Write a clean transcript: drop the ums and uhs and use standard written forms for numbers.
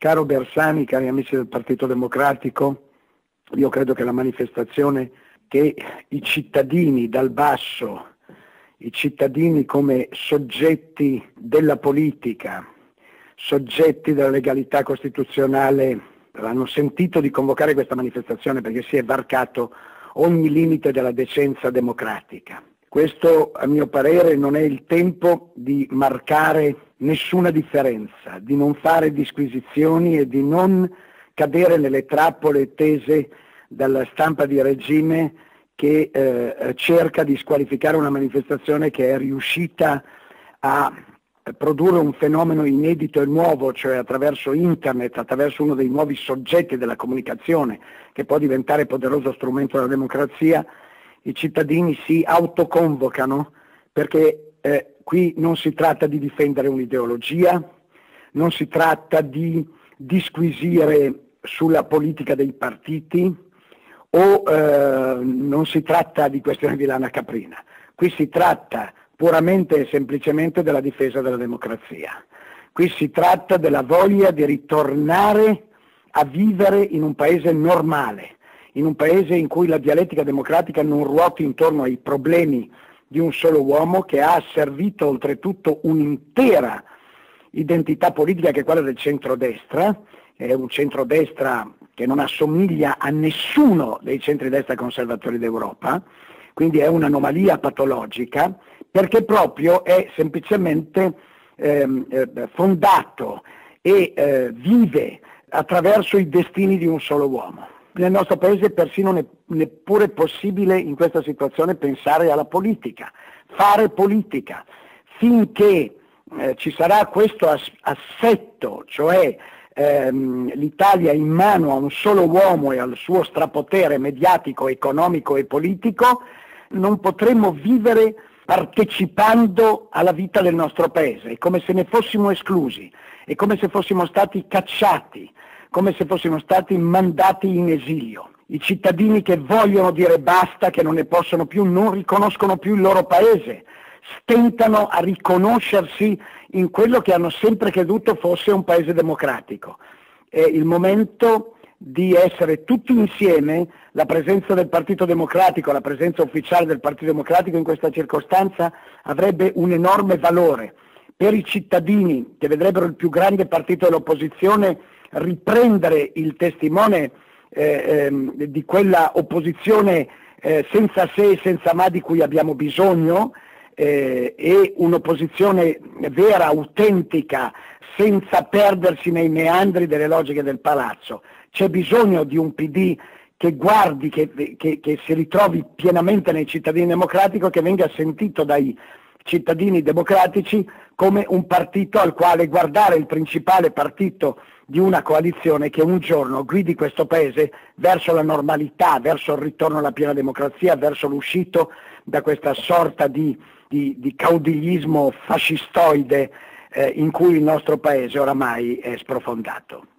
Caro Bersani, cari amici del Partito Democratico, io credo che la manifestazione che i cittadini dal basso, i cittadini come soggetti della politica, soggetti della legalità costituzionale, hanno sentito di convocare questa manifestazione perché si è varcato ogni limite della decenza democratica. Questo, a mio parere, non è il tempo di marcare nessuna differenza, di non fare disquisizioni e di non cadere nelle trappole tese dalla stampa di regime che cerca di squalificare una manifestazione che è riuscita a produrre un fenomeno inedito e nuovo, cioè attraverso internet, attraverso uno dei nuovi soggetti della comunicazione che può diventare poderoso strumento della democrazia. I cittadini si autoconvocano perché qui non si tratta di difendere un'ideologia, non si tratta di disquisire sulla politica dei partiti o non si tratta di questione di lana caprina. Qui si tratta puramente e semplicemente della difesa della democrazia. Qui si tratta della voglia di ritornare a vivere in un paese normale, in un paese in cui la dialettica democratica non ruoti intorno ai problemi di un solo uomo, che ha asservito oltretutto un'intera identità politica che è quella del centrodestra, è un centrodestra che non assomiglia a nessuno dei centri-destra conservatori d'Europa, quindi è un'anomalia patologica, perché proprio è semplicemente fondato e vive attraverso i destini di un solo uomo. Nel nostro paese è persino neppure possibile in questa situazione pensare alla politica, fare politica. Finché ci sarà questo assetto, cioè l'Italia in mano a un solo uomo e al suo strapotere mediatico, economico e politico, non potremo vivere partecipando alla vita del nostro paese. È come se ne fossimo esclusi, è come se fossimo stati cacciati, come se fossimo stati mandati in esilio. I cittadini che vogliono dire basta, che non ne possono più, non riconoscono più il loro paese, stentano a riconoscersi in quello che hanno sempre creduto fosse un paese democratico. È il momento di essere tutti insieme. La presenza del Partito Democratico, la presenza ufficiale del Partito Democratico in questa circostanza avrebbe un enorme valore per i cittadini che vedrebbero il più grande partito dell'opposizione riprendere il testimone di quella opposizione senza se e senza ma di cui abbiamo bisogno, e un'opposizione vera, autentica, senza perdersi nei meandri delle logiche del palazzo. C'è bisogno di un PD che guardi, che si ritrovi pienamente nei cittadini democratici, che venga sentito dai cittadini democratici come un partito al quale guardare, il principale partito di una coalizione che un giorno guidi questo paese verso la normalità, verso il ritorno alla piena democrazia, verso l'uscita da questa sorta di caudilismo fascistoide in cui il nostro paese oramai è sprofondato.